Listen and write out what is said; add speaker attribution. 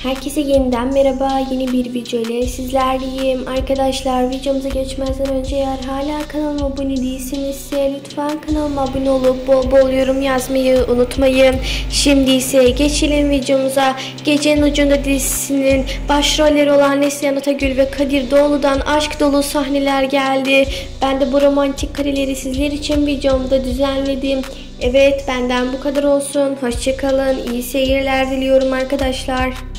Speaker 1: Herkese yeniden merhaba. Yeni bir video ile sizlerleyim. Arkadaşlar, videomuza geçmezden önce eğer hala kanalıma abone değilseniz lütfen kanalıma abone olup bol bol yorum yazmayı unutmayın. Şimdi ise geçelim videomuza. Gecenin Ucunda dizisinin başrolleri olan Neslihan Atagül ve Kadir Doğulu'dan aşk dolu sahneler geldi. Ben de bu romantik kareleri sizler için videomda düzenledim. Evet, benden bu kadar olsun. Hoşça kalın. İyi seyirler diliyorum arkadaşlar.